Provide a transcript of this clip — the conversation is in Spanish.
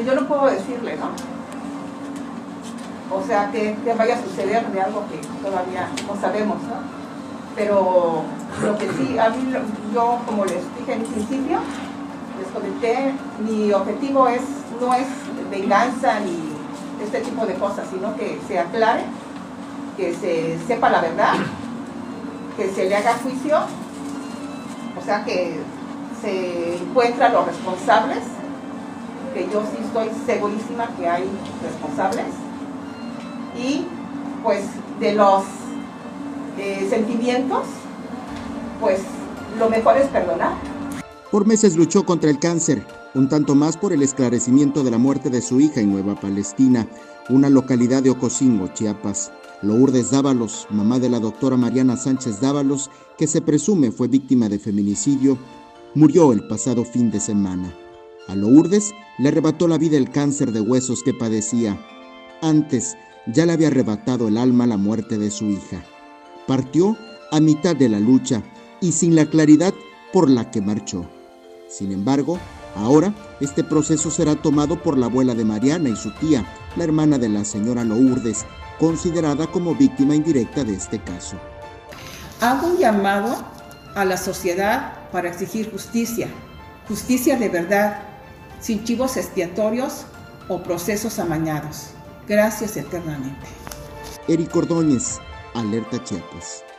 yo no puedo decirle, ¿no? O sea, que vaya a suceder de algo que todavía no sabemos, ¿no? Pero lo que sí, a mí, yo como les dije en un principio, les comenté, mi objetivo no es venganza ni este tipo de cosas, sino que se aclare, que se sepa la verdad, que se le haga juicio, o sea, que se encuentran los responsables, que yo sí estoy segurísima que hay responsables, y pues de los sentimientos, pues lo mejor es perdonar. Por meses luchó contra el cáncer, un tanto más por el esclarecimiento de la muerte de su hija en Nueva Palestina, una localidad de Ocosingo, Chiapas. Lourdes Dávalos, mamá de la doctora Mariana Sánchez Dávalos, que se presume fue víctima de feminicidio, murió el pasado fin de semana. A Lourdes le arrebató la vida el cáncer de huesos que padecía. Antes ya le había arrebatado el alma la muerte de su hija. Partió a mitad de la lucha y sin la claridad por la que marchó. Sin embargo, ahora este proceso será tomado por la abuela de Mariana y su tía, la hermana de la señora Lourdes, considerada como víctima indirecta de este caso. Hago un llamado a la sociedad para exigir justicia, justicia de verdad, sin chivos expiatorios o procesos amañados. Gracias eternamente. Eric Ordóñez, Alerta Chiapas.